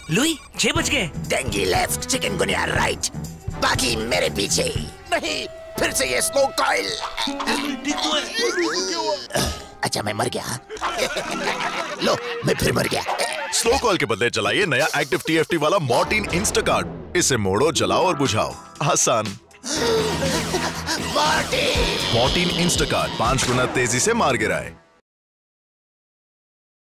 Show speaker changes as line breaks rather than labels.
Louis 6 बज गए।
Dinghy left, chikungunya right, बाकी मेरे पीछे। नहीं, फिर से ये स्नो कॉइल। अच्छा मैं मर गया। लो मैं फिर मर गया।
स्लो कॉल के बदले चलाइए नया एक्टिव TFT वाला mortien इंस्टाकार्ट। इसे मोड़ो, जलाओ और बुझाओ, आसान। mortien इंस्टाकार्ट 5 गुना तेजी से मार गिराए।